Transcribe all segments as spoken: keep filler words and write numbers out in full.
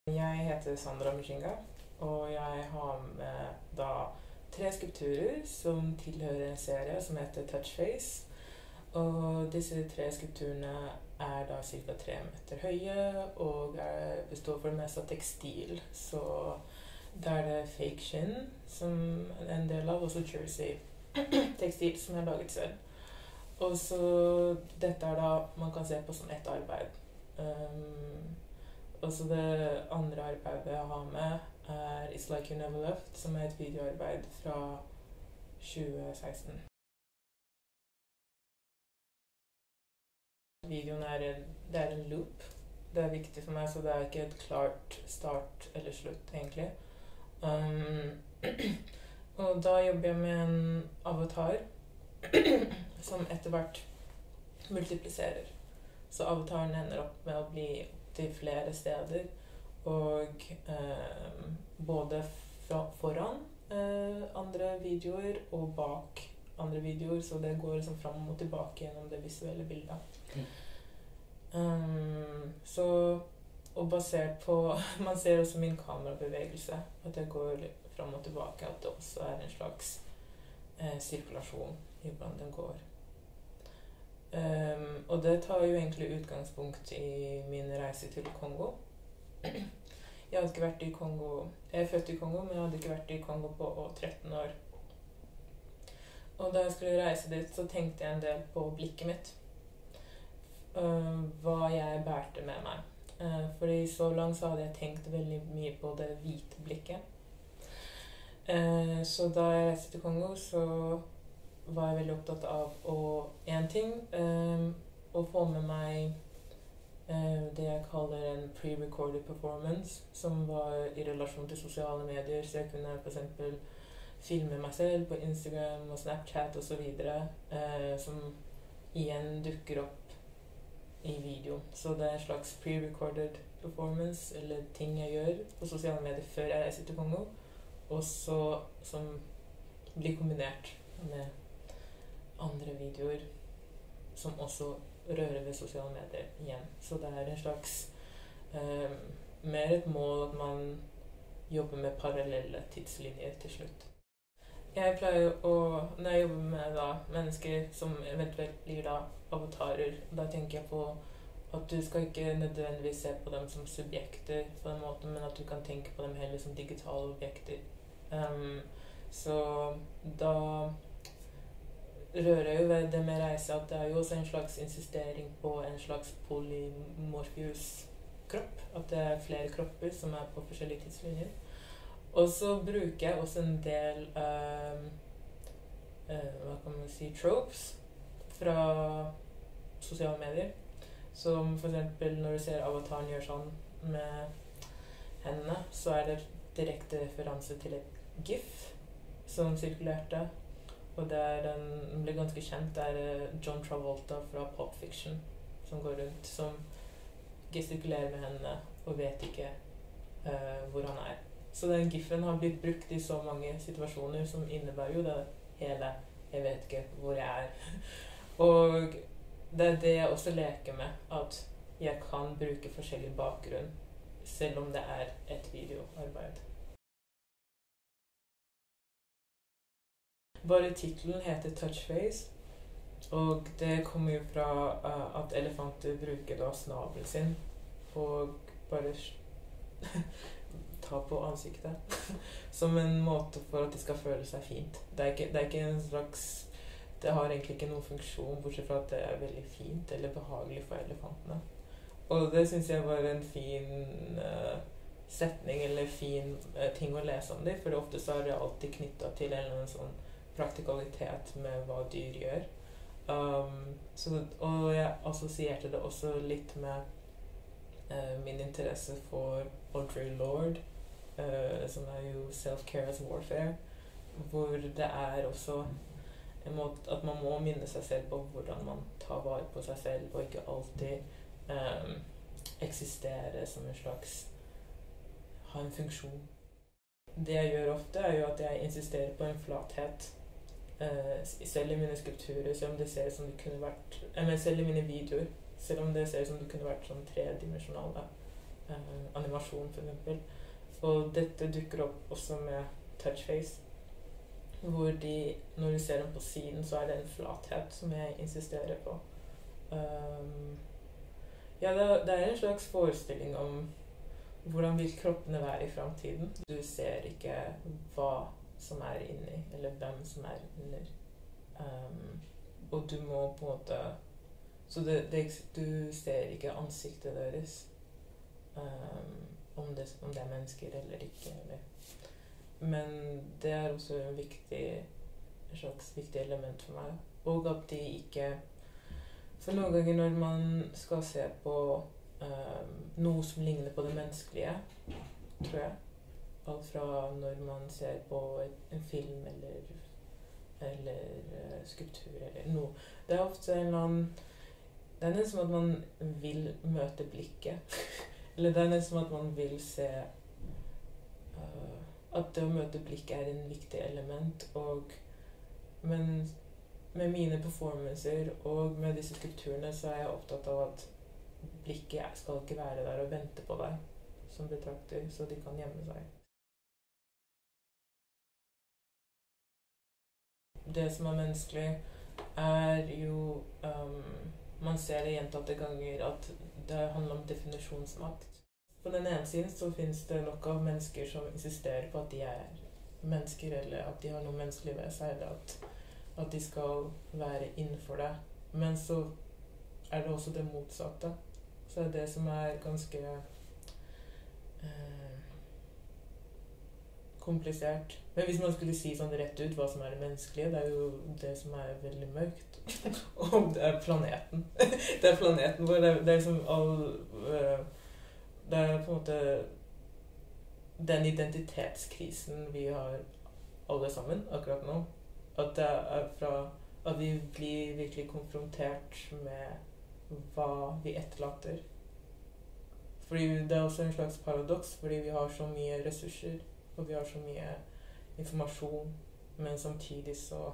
Jeg heter Sandra Mshinga, og jeg har med da tre skulpturer som tilhører en serie som heter Touchface. Og disse tre skulpturene er da cirka tre meter høye og er, består for det meste av tekstil. Så der er det fake skinn som er en del av, også jersey tekstil som er laget selv. Og så dette er da man kan se på som ett arbeid. Um, Og så det andre arbeidet jeg har med er It's Like You Never Left, som er et videoarbeid fra tjue seksten. Videoen er en, det er en loop. Det er viktig for meg, så det er ikke et klart start eller slutt, egentlig. Um, og da jobber jeg med en avatar som etter hvert multipliserer. Så avataren ender opp med å bli til flere steder, og eh, både fra, foran eh, andre videoer og bak andre videoer, så det går liksom fram og tilbake gjennom det visuelle bildet. Mm. Um, så, og basert på, man ser også min kamerabevegelse, at det går fram og tilbake, at det også er en slags eh, sirkulasjon i hvordan den går. Um, og det tar jo egentlig utgangspunkt i min reise til Kongo. Jeg hadde ikke vært i Kongo, jeg er født i Kongo, men jeg hadde ikke vært i Kongo på tretten år. Og da jeg skulle reise dit, så tenkte jeg en del på blikket mitt. Uh, hva jeg bærte med meg. Uh, fordi så langt så hadde jeg tenkt veldig mye på det hvite blikket. Uh, så da jeg reiste til Kongo, så var jeg veldig opptatt av å, en ting, um, å få med meg uh, det jeg kaller en pre-recorded performance, som var i relasjon til sosiale medier, så jeg kunne for eksempel filme meg selv på Instagram og Snapchat og så videre, uh, som igjen dukker opp i video. Så det er en slags pre-recorded performance, eller ting jeg gjør på sosiale medier før jeg reiser til Kongo, og så som blir kombinert med andre videoer som også rører ved sosiale medier igjen. Så det er en slags eh, mer et mål at man jobber med parallelle tidslinjer til slutt. Jeg pleier å, når jeg jobber med da, mennesker som eventuelt blir da avatarer, da tenker jeg på at du skal ikke nødvendigvis se på dem som subjekter på den måten, men at du kan tenke på dem heller som digitale objekter. Um, så da rører jo ved det med reise at det er jo også en slags insistering på en slags polymorfius kropp, at det er flere kropper som er på forskjellige tidslinjer. Og så bruker jeg også en del um, uh, hva kan man si, tropes fra sosiale medier. Som for eksempel når du ser avataren gjør sånn med hendene, så er det direkte referanse til et gif som sirkulerte. Og det er en, den ble ganske kjent, det er John Travolta fra Pulp Fiction som går rundt, som gestikulerer med hendene og vet ikke uh, hvor han er. Så den giffen har blitt brukt i så mange situasjoner som innebærer jo det hele «jeg vet ikke hvor jeg er». Og det er det jeg også leker med, at jeg kan bruke forskjellig bakgrunn, selv om det er et videoarbeid. Bare titelen heter Touchface, og det kommer jo fra uh, at elefanter bruker da snabelen sin og bare ta på ansiktet som en måte for at de skal føle seg fint. Det er ikke, det er ikke en slags, det har egentlig ikke noen funksjon, bortsett fra at det er veldig fint eller behagelig for elefantene. Og det synes jeg var en fin uh, setning eller fin uh, ting å lese om det, for ofte så er det alltid knyttet til en eller annen sånn praktikalitet med hva dyr gjør. Um, så, og jeg assosierte det også litt med uh, min interesse for Audre Lorde, uh, som er jo Self-Care as Warfare, hvor det er også en måte at man må minne seg selv på hvordan man tar vare på seg selv, og ikke alltid um, eksistere som en slags ha en funksjon. Det jeg gjør ofte er jo at jeg insisterer på en flathet. Uh, selv i mine skulpturer, selv om det ser ut som det kunne vært, jeg mener selv i mine videoer, selv om det ser ut som det kunne vært sånn tredimensjonale, eh, animasjon for eksempel. Og dette dukker opp også med touchface, hvor de, når du ser dem på siden, så er det en flathet som jeg insisterer på. Um, ja, det, det er en slags forestilling om hvordan vil kroppene være i fremtiden. Du ser ikke hva som er inni, eller hvem som er under. Um, og du må på en måte... Så det, det, du ser ikke ansiktet deres. Um, om, det, om det er mennesker eller ikke. Eller. Men det er også en viktig, en slags viktig element for meg. Og at de ikke... For noen ganger når man skal se på um, noe som ligner på det menneskelige, tror jeg. Alt fra når man ser på et, en film eller, eller uh, skulptur eller noe. Det er ofte en eller annen... Det er nesten som at man vil møte blikket. Eller det er nesten som at man vil se uh, at det å møte blikket er en viktig element. Og, men med mine performancer og med disse skulpturene så er jeg opptatt av at blikket skal ikke være der og vente på deg som betrakter, så de kan gjemme seg. Det som er menneskelig er jo um, man ser det gjentatte ganger at det handler om definisjonsmakt. På den ene siden så finnes det nok av mennesker som insisterer på at de er mennesker, eller at de har noe menneskelig ved seg, eller at, at de skal være innenfor det. Men så er det også det motsatte. Så er det som er ganske eh, komplisert. Men hvis man skulle si sånn rett ut hva som er det menneskelige, det er jo det som er veldig mørkt. Og det er planeten. Det er planeten vår. Det er, det er liksom all... Uh, det er på en måte den identitetskrisen vi har alle sammen akkurat nå. At det er fra... At vi blir virkelig konfrontert med hva vi etterlater. Fordi det er også en slags paradoks, fordi vi har så mye ressurser, og vi har så mye informasjon, men samtidig så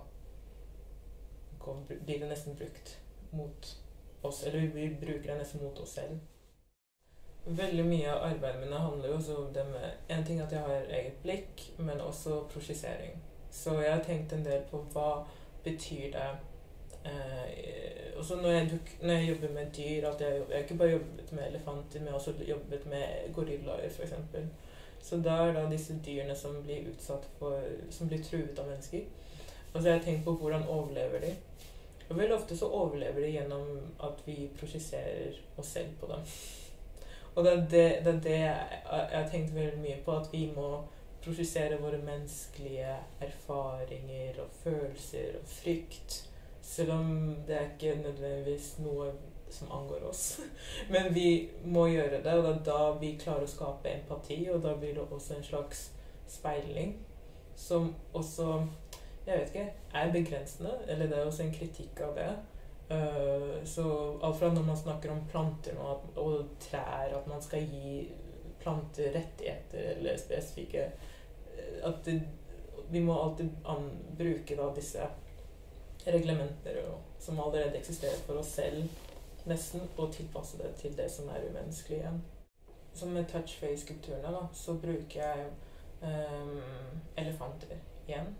blir det nesten brukt mot oss, eller vi bruker det nesten mot oss selv. Veldig mye av arbeidet mine handler jo også om det med en ting at jeg har eget blikk, men også prosjisering. Så jeg har tenkt en del på hva betyr det. Eh, også når jeg, når jeg jobber med dyr, at jeg, jeg har ikke bare jobbet med elefanter, men jeg har også jobbet med gorillaer for eksempel. Så da er da disse dyrene som blir utsatt for, som blir truet av mennesker. Og så har jeg tenkt på hvordan overlever de. Og veldig ofte så overlever de gjennom at vi projiserer oss selv på dem. Og det er det, det, er det jeg, jeg har tenkt veldig mye på, at vi må prosjisere våre menneskelige erfaringer og følelser og frykt. Selv om det er ikke nødvendigvis noe som angår oss. Men vi må gjøre det, og det er da vi klarer å skape empati, og da blir det også en slags speiling, som også, jeg vet ikke, er begrensende, eller det er også en kritikk av det. Uh, så alt fra når man snakker om planter og, og trær, at man skal gi planter rettigheter eller spesifikke, at det, vi må alltid an, bruke da disse reglementer og, som allerede eksisterer for oss selv, nesten, og tilpasse det til det som er umenneskelig igjen. Som med touchface-skulpturene da, så bruker jeg um, elefanter igjen.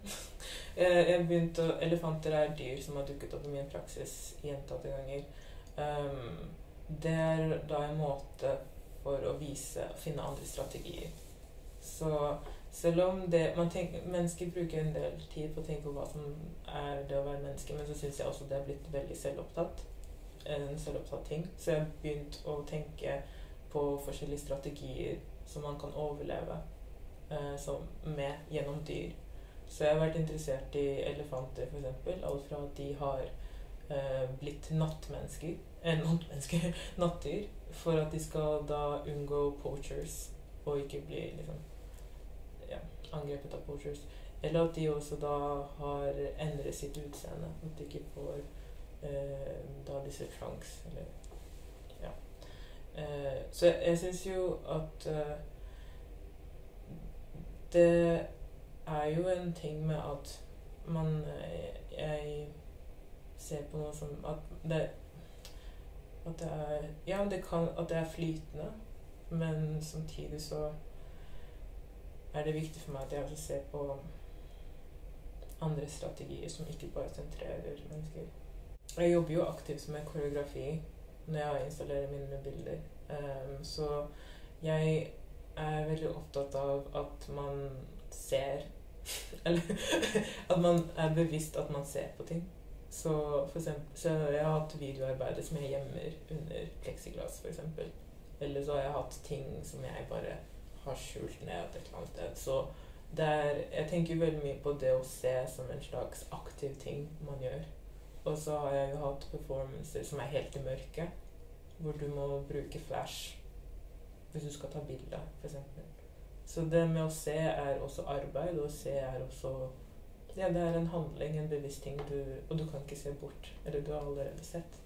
jeg begynte å, elefanter er dyr som har dukket opp i min praksis gjentatte ganger. Um, det er da en måte for å vise, finne andre strategier. Så selv om det, man tenker, mennesker bruker en del tid på å tenke på hva som er det å være menneske, men så synes jeg også det er blitt veldig selvopptatt. En selvopptatt ting. Så jeg har begynt å tenke på forskjellige strategier som man kan overleve eh, som med, gjennom dyr. Så jeg har vært interessert i elefanter for eksempel, alt fra at de har eh, blitt nattmennesker, eh, nattmennesker, nattdyr, for at de skal da unngå poachers, og ikke bli liksom, ja, angrepet av poachers. Eller at de også da har endret sitt utseende, at de ikke får eh, da disse trunks, eller, ja. Eh, så jeg, jeg synes jo at eh, det er jo en ting med at man, jeg ser på noe som at det, at det er, ja, det kan, at det er flytende, Men samtidig så er det viktig for meg at jeg også ser på andre strategier som ikke bare sentrerer mennesker. Jeg jobber jo aktivt med koreografi når jeg installerer mine bilder. Um, så jeg er veldig opptatt av at man ser, eller at man er bevisst at man ser på ting. Så for eksempel, så jeg har hatt videoarbeider som jeg gjemmer under plexiglass for eksempel. Eller så har jeg hatt ting som jeg bare har skjult ned et eller annet sted. Så der, jeg tenker veldig mye på det å se som en slags aktiv ting man gjør. Og så har jeg jo hatt performancer som er helt i mørke, hvor du må bruke flash hvis du skal ta bilder, for eksempel. Så det med å se er også arbeid, og å se er også, ja, det er en handling, en bevisst ting, du, og du kan ikke se bort, eller du har allerede sett.